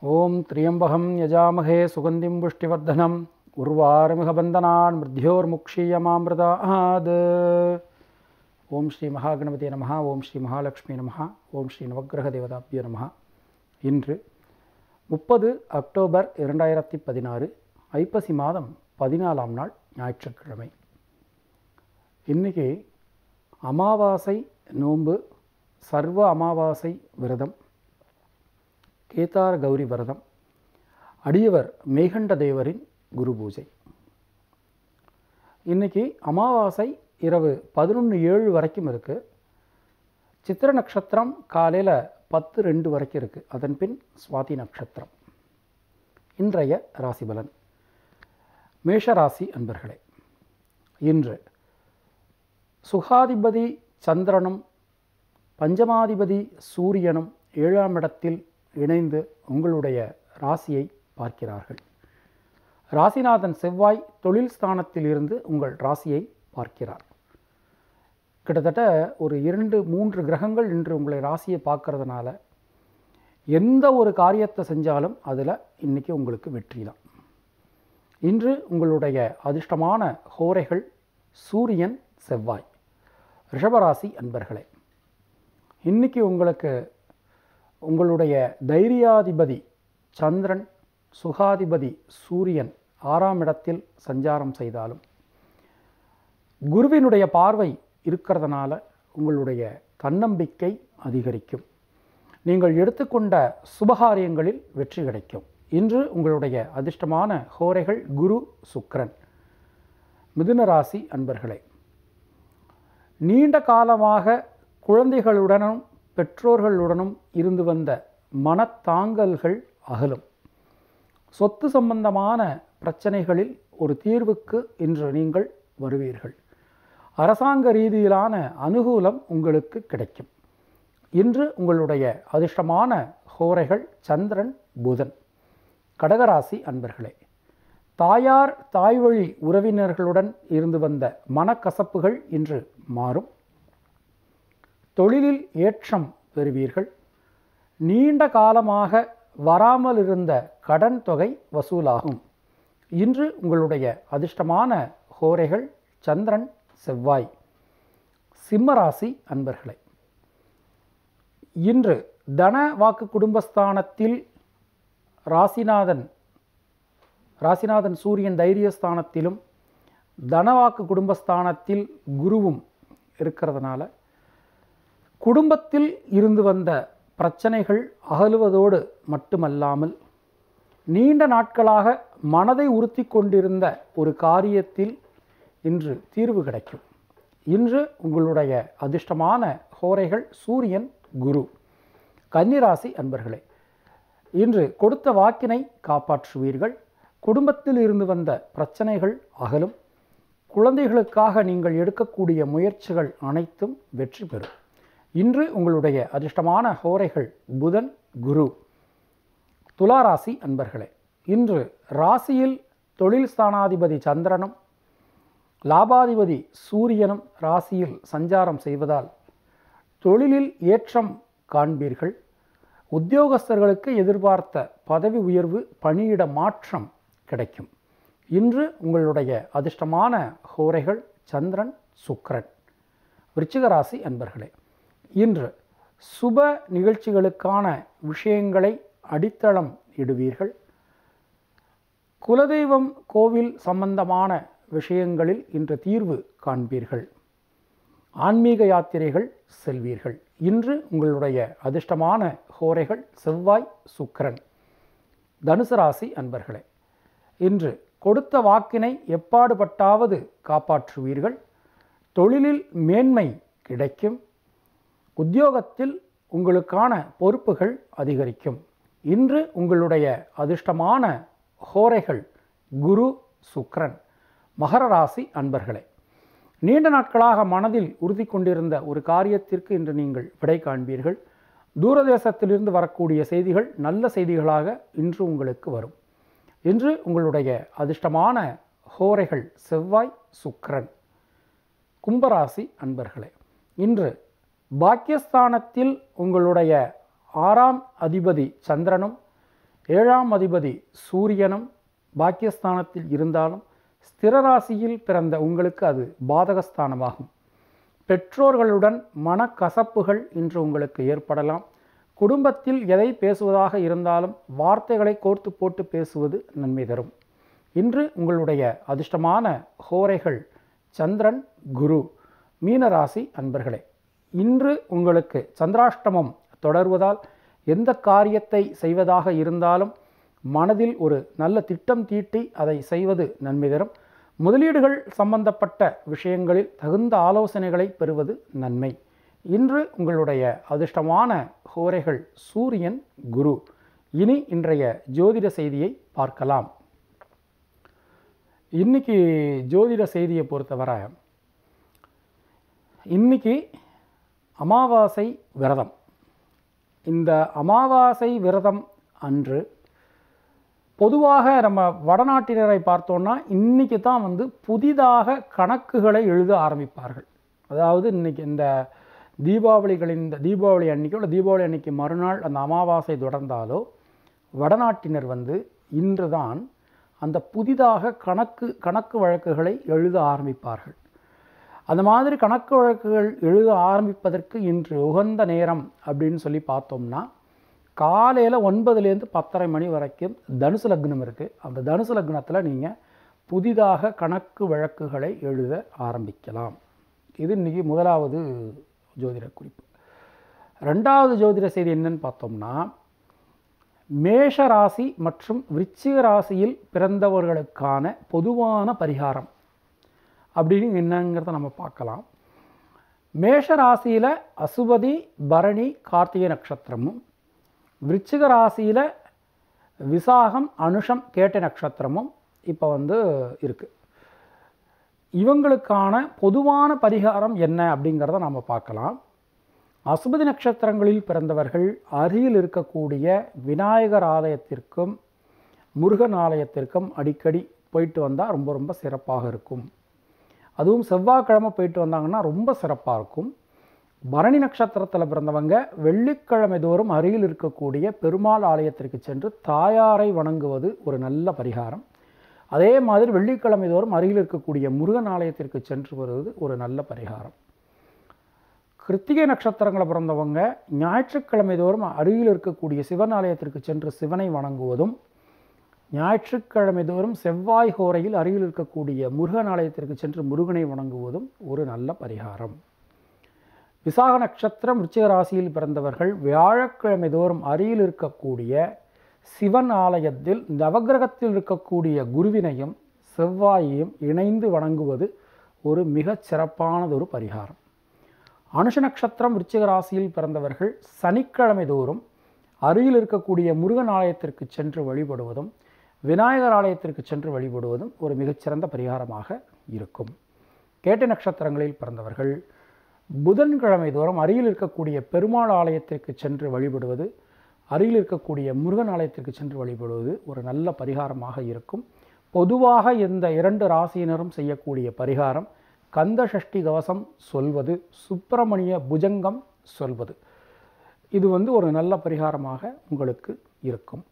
ओम त्र्यंबकं यजामहे सुगंधिं पुष्टिवर्धनम् उर्वारुमिह मृत्योर्मुक्षीयमामृतात्। ओम श्री महागणपति नमः। ओम श्री महालक्ष्मी नमः। ओम श्री नवग्रह देवताभ्यो नमः। இன்று 30 அக்டோபர் 2016 ஐப்பசி மாதம் 14ஆம் நாள் ஞாயிற்றுக்கிழமை. இன்னைக்கு அமாவாசை நோன்பு, சர்வ அமாவாசை விரதம், கேதார கௌரி விரதம், அடியவர் மேகண்ட தேவரின் குரு பூஜை. இன்னைக்கு அமாவாசை இரவு 11:07 வரைக்கும் இருக்குது. சித்திர நட்சத்திரம் காலையில் 10:02 வரைக்கும் இருக்குது. அதன் பின் சுவாதி நட்சத்திரம். இன்றைய ராசி பலன். மேஷராசி அன்பர்களே, இன்று சுகாதிபதி சந்திரனும் பஞ்சமாதிபதி சூரியனும் 7ஆம் இடத்தில் இணைந்து உங்களுடைய ராசியை பார்க்கிறார்கள். ராசிநாதன் செவ்வாய் தொழில் ஸ்தானத்தில் இருந்து உங்கள் ராசியை பார்க்கிறார். கிட்டத்தட்ட ஒரு 2-3 கிரகங்கள் இன்று உங்களை ராசியை பார்க்கறதுனால எந்த ஒரு காரியத்தை செஞ்சாலும் அதில் இன்றைக்கி உங்களுக்கு வெற்றி தான். இன்று உங்களுடைய அதிர்ஷ்டமான ஹோரைகள் சூரியன் செவ்வாய். ரிஷபராசி அன்பர்களே, இன்றைக்கி உங்களுக்கு உங்களுடைய தைரியாதிபதி சந்திரன், சுகாதிபதி சூரியன் 6ஆம் இடத்தில் சஞ்சாரம் செய்தாலும் குருவினுடைய பார்வை இருக்கிறதுனால உங்களுடைய தன்னம்பிக்கை அதிகரிக்கும். நீங்கள் எடுத்துக்கொண்ட சுபகாரியங்களில் வெற்றி கிடைக்கும். இன்று உங்களுடைய அதிர்ஷ்டமான ஹோரைகள் குரு சுக்கிரன். மிதுன ராசி அன்பர்களே, நீண்ட காலமாக குழந்தைகளுடனும் பெற்றோர்களுடனும் இருந்து வந்த மனத்தாங்கல்கள் அகலும். சொத்து சம்பந்தமான பிரச்சனைகளில் ஒரு தீர்வுக்கு இன்று நீங்கள் வருவீர்கள். அரசாங்க ரீதியிலான அனுகூலம் உங்களுக்கு கிடைக்கும். இன்று உங்களுடைய அதிர்ஷ்டமான ஹோரைகள் சந்திரன் புதன். கடகராசி அன்பர்களே, தாயார் தாய்வழி உறவினர்களுடன் இருந்து வந்த மனக்கசப்புகள் இன்று மாறும். தொழிலில் ஏற்றம் பெறுவீர்கள். நீண்ட காலமாக வராமல் இருந்த கடன் தொகை வசூலாகும். இன்று உங்களுடைய அதிர்ஷ்டமான ஹோரைகள் சந்திரன் செவ்வாய். சிம்மராசி அன்பர்களே, இன்று தன வாக்கு குடும்பஸ்தானத்தில் ராசிநாதன் சூரியன் தைரியஸ்தானத்திலும் தனவாக்கு குடும்பஸ்தானத்தில் குருவும் இருக்கிறதுனால குடும்பத்தில் இருந்து வந்த பிரச்சனைகள் அகலுவதோடு மட்டுமல்லாமல் நீண்ட நாட்களாக மனதை உறுத்தி கொண்டிருந்த ஒரு காரியத்தில் இன்று தீர்வு கிடைக்கும். இன்று உங்களுடைய அதிர்ஷ்டமான ஹோரைகள் சூரியன் குரு. கன்னிராசி அன்பர்களே, இன்று கொடுத்த வாக்கினை காப்பாற்றுவீர்கள். குடும்பத்தில் இருந்து வந்த பிரச்சனைகள் அகலும். குழந்தைகளுக்காக நீங்கள் எடுக்கக்கூடிய முயற்சிகள் அனைத்தும் வெற்றி பெறும். இன்று உங்களுடைய அதிர்ஷ்டமான ஹோரைகள் புதன் குரு. துளாராசி அன்பர்களே, இன்று ராசியில் தொழில் ஸ்தானாதிபதி சந்திரனும் லாபாதிபதி சூரியனும் ராசியில் சஞ்சாரம் செய்வதால் தொழிலில் ஏற்றம் காண்பீர்கள். உத்தியோகஸ்தர்களுக்கு எதிர்பார்த்த பதவி உயர்வு, பணியிட மாற்றம் கிடைக்கும். இன்று உங்களுடைய அதிர்ஷ்டமான ஹோரைகள் சந்திரன் சுக்கிரன். விருச்சிக ராசி அன்பர்களே, இன்று சுப நிகழ்ச்சிகளுக்கான விஷயங்களை அடித்தளம் இடுவீர்கள். குலதெய்வம் கோவில் சம்பந்தமான விஷயங்களில் இன்று தீர்வு காண்பீர்கள். ஆன்மீக யாத்திரைகள் செல்வீர்கள். இன்று உங்களுடைய அதிர்ஷ்டமான ஹோரைகள் செவ்வாய் சுக்கிரன். தனுசு ராசி அன்பர்களே, இன்று கொடுத்த வாக்கினை எப்பாடுபட்டாவது காப்பாற்றுவீர்கள். தொழிலில் மேன்மை கிடைக்கும். உத்தியோகத்தில் உங்களுக்கான பொறுப்புகள் அதிகரிக்கும். இன்று உங்களுடைய அதிர்ஷ்டமான ஹோரைகள் குரு சுக்கிரன். மகர ராசி அன்பர்களே, நீண்ட நாட்களாக மனதில் உறுதி கொண்டிருந்த ஒரு காரியத்திற்கு இன்று நீங்கள் விடை காண்பீர்கள். தூரதேசத்திலிருந்து வரக்கூடிய செய்திகள் நல்ல செய்திகளாக இன்று உங்களுக்கு வரும். இன்று உங்களுடைய அதிர்ஷ்டமான ஹோரைகள் செவ்வாய் சுக்கிரன். கும்பராசி அன்பர்களே, இன்று பாக்கியஸ்தானத்தில் உங்களுடைய 6ஆம் அதிபதி சந்திரனும் ஏழாம் அதிபதி சூரியனும் பாக்கியஸ்தானத்தில் இருந்தாலும் ஸ்திர ராசியில் பிறந்த உங்களுக்கு அது பாதகஸ்தானமாகும். பெற்றோர்களுடன் மனக்கசப்புகள் இன்று உங்களுக்கு ஏற்படலாம். குடும்பத்தில் எதை பேசுவதாக இருந்தாலும் வார்த்தைகளை கோர்த்து போட்டு பேசுவது நன்மை தரும். இன்று உங்களுடைய அதிர்ஷ்டமான ஹோரைகள் சந்திரன், குரு. மீனராசி அன்பர்களே, இன்று உங்களுக்கு சந்திராஷ்டமம் தொடர்வதால் எந்த காரியத்தை செய்வதாக இருந்தாலும் மனதில் ஒரு நல்ல திட்டம் தீட்டி அதை செய்வது நன்மை தரும். முதலீடுகள் சம்பந்தப்பட்ட விஷயங்களில் தகுந்த ஆலோசனைகளை பெறுவது நன்மை. இன்று உங்களுடைய அதிர்ஷ்டமான ஹோரைகள் சூரியன், குரு. இனி இன்றைய ஜோதிட செய்தியை பார்க்கலாம். இன்னைக்கு ஜோதிட செய்தியை பொறுத்தவரை இன்னைக்கு அமாவாசை விரதம். இந்த அமாவாசை விரதம் அன்று பொதுவாக நம்ம வடநாட்டினரை பார்த்தோன்னா இன்றைக்கி தான் புதிதாக கணக்குகளை எழுத ஆரம்பிப்பார்கள். அதாவது இன்றைக்கி இந்த தீபாவளி அன்றைக்கோ இல்லை தீபாவளி அன்றைக்கி மறுநாள் அந்த அமாவாசை தொடர்ந்தாலோ வடநாட்டினர் இன்று தான் அந்த புதிதாக கணக்கு வழக்குகளை எழுத ஆரம்பிப்பார்கள். அந்த மாதிரி கணக்கு வழக்குகள் எழுத ஆரம்பிப்பதற்கு இன்று உகந்த நேரம் அப்படின்னு சொல்லி பார்த்தோம்னா காலையில் 9லேருந்து 10:30 மணி வரைக்கும் தனுசு லக்னம் இருக்குது. அந்த தனுசு லக்னத்தில் நீங்கள் புதிதாக கணக்கு வழக்குகளை எழுத ஆரம்பிக்கலாம். இது இன்றைக்கி முதலாவது ஜோதிட குறிப்பு. ரெண்டாவது ஜோதிட செய்தி என்னன்னு பார்த்தோம்னா, மேஷ ராசி மற்றும் விருச்சிக ராசியில் பிறந்தவர்களுக்கான பொதுவான பரிகாரம் அப்படின்னு என்னங்கிறத நம்ம பார்க்கலாம். மேஷ ராசியில் அசுபதி, பரணி, கார்த்திகை நட்சத்திரமும், விருச்சிக ராசியில் விசாகம், அனுஷம், கேட்டை நட்சத்திரமும் இப்போ இருக்குது. இவங்களுக்கான பொதுவான பரிகாரம் என்ன அப்படிங்கிறத நாம் பார்க்கலாம். அசுபதி நட்சத்திரங்களில் பிறந்தவர்கள் அருகில் இருக்கக்கூடிய விநாயகர் ஆலயத்திற்கும் முருகன் ஆலயத்திற்கும் அடிக்கடி போயிட்டு வந்தால் ரொம்ப ரொம்ப சிறப்பாக இருக்கும். அதுவும் செவ்வாய்க்கிழமை போயிட்டு வந்தாங்கன்னா ரொம்ப சிறப்பாக இருக்கும். பரணி நட்சத்திரத்தில் பிறந்தவங்க வெள்ளிக்கிழமை தோறும் அருகில் இருக்கக்கூடிய பெருமாள் ஆலயத்திற்கு சென்று தாயாரை வணங்குவது ஒரு நல்ல பரிகாரம். அதே மாதிரி வெள்ளிக்கிழமை தோறும் அருகில் இருக்கக்கூடிய முருகன் ஆலயத்திற்கு சென்று வருவது ஒரு நல்ல பரிகாரம். கிருத்திகை நட்சத்திரங்களை பிறந்தவங்க ஞாயிற்றுக்கிழமை தோறும் அருகில் இருக்கக்கூடிய சிவன் ஆலயத்திற்கு சென்று சிவனை வணங்குவதும், ஞாயிற்றுக்கிழமை தோறும் செவ்வாய் ஹோரையில் அருகில் இருக்கக்கூடிய முருகன் ஆலயத்திற்கு சென்று முருகனை வணங்குவதும் ஒரு நல்ல பரிகாரம். விசாக நட்சத்திரம் விருச்சிக ராசியில் பிறந்தவர்கள் வியாழக்கிழமை தோறும் அருகில் இருக்கக்கூடிய சிவன் ஆலயத்தில் நவகிரகத்தில் இருக்கக்கூடிய குருவினையும் செவ்வாயையும் இணைந்து வணங்குவது ஒரு மிகச் சிறப்பானதொரு பரிகாரம். அனுஷ நட்சத்திரம் விருச்சிக ராசியில் பிறந்தவர்கள் சனிக்கிழமை தோறும் அருகில் இருக்கக்கூடிய முருகன் ஆலயத்திற்கு சென்று வழிபடுவதும் விநாயகர் ஆலயத்திற்கு சென்று வழிபடுவதும் ஒரு மிகச்சிறந்த பரிகாரமாக இருக்கும். கேட்டை நட்சத்திரங்களில் பிறந்தவர்கள் புதன்கிழமை தோறும் அருகில் இருக்கக்கூடிய பெருமாள் ஆலயத்திற்கு சென்று வழிபடுவது, அருகில் இருக்கக்கூடிய முருகன் ஆலயத்திற்கு சென்று வழிபடுவது ஒரு நல்ல பரிகாரமாக இருக்கும். பொதுவாக இந்த 2 ராசியினரும் செய்யக்கூடிய பரிகாரம் கந்த சஷ்டி கவசம் சொல்வது, சுப்பிரமணிய புஜங்கம் சொல்வது. இது ஒரு நல்ல பரிகாரமாக உங்களுக்கு இருக்கும்.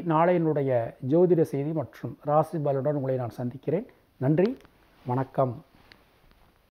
நாளையினுடைய ஜோதிட செய்தி மற்றும் ராசி பலனுடன் உங்களை நான் சந்திக்கிறேன். நன்றி, வணக்கம்.